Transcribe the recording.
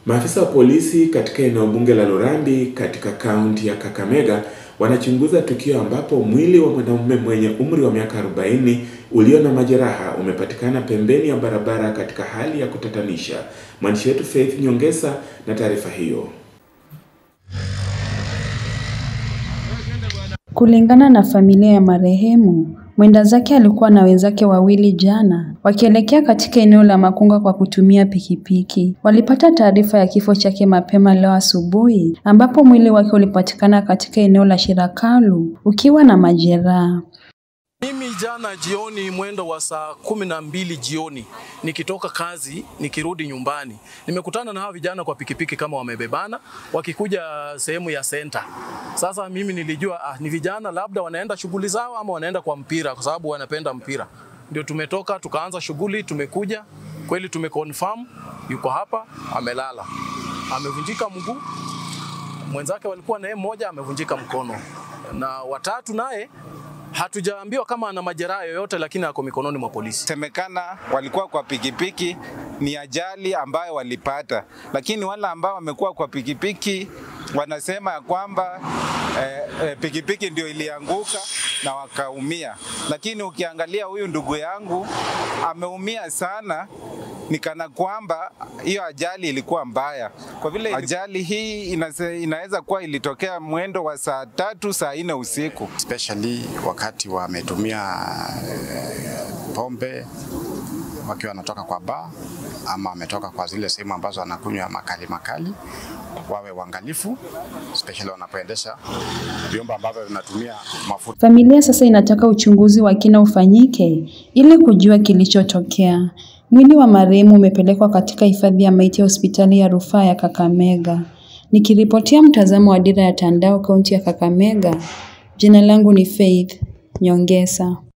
Maafisa wa polisi katika eneo bunge la Lurambi katika kaunti ya Kakamega wanachunguza tukio ambapo mwili wa mwanamume mwenye umri wa miaka 40 ulio na majeraha umepatikana pembeni ya barabara katika hali ya kutatanisha. Mwandishi wetu Faith Nyongesa na taarifa hiyo. Kulingana na familia ya marehemu, mwenda zake alikuwa na wenzake wawili jana, wakielekea katika eneo la Makunga kwa kutumia pikipiki. Walipata taarifa ya kifo chake mapema leo asubuhi, ambapo mwili wake ulipatikana katika eneo la Shirakalu ukiwa na majeraha. Mimi jana jioni mwendo wa saa 12 jioni nikitoka kazi nikirudi nyumbani nimekutana na hao vijana kwa pikipiki kama wamebebana wakikuja sehemu ya center. Sasa mimi nilijua ni vijana labda wanaenda shughuli zao ama wanaenda kwa mpira kwa sababu wanapenda mpira. Ndio tumetoka tukaanza shughuli, tumekuja kweli tumeconfirm yuko hapa amelala. Amevunjika mguu. Mwenzake walikuwa naye mmoja amevunjika mkono. Na watatu naye hatujaambiwa kama ana majeraha yoyote lakini ako mikononi mwa polisi. Semekana walikuwa kwa pikipiki, ni ajali ambayo walipata. Lakini wale ambao wamekuwa kwa pikipiki wanasema ya kwamba pikipiki ndio ilianguka na wakaumia. Lakini ukiangalia huyu ndugu yangu ameumia sana, ni kana kwamba hiyo ajali ilikuwa mbaya. Kwa vile ajali hii inaweza kuwa ilitokea mwendo wa saa 3 saa 4 usiku. Especially wakati wametumia pombe wakiwa wanatoka kwa bar ama wametoka kwa zile sehemu ambazo wanakunywa makali, wawe waangalifu especially wanapoendesha vyombo ambavyo vinatumia mafuta. Familia sasa inataka uchunguzi wa kina ufanyike ili kujua kilichotokea. Mwili wa marehemu umepelekwa katika hifadhi ya maiti ya hospitali ya rufaa ya Kakamega. Nikiripotia mtazamo wa Dira ya Tandao kaunti ya Kakamega, jina langu ni Faith Nyongesa.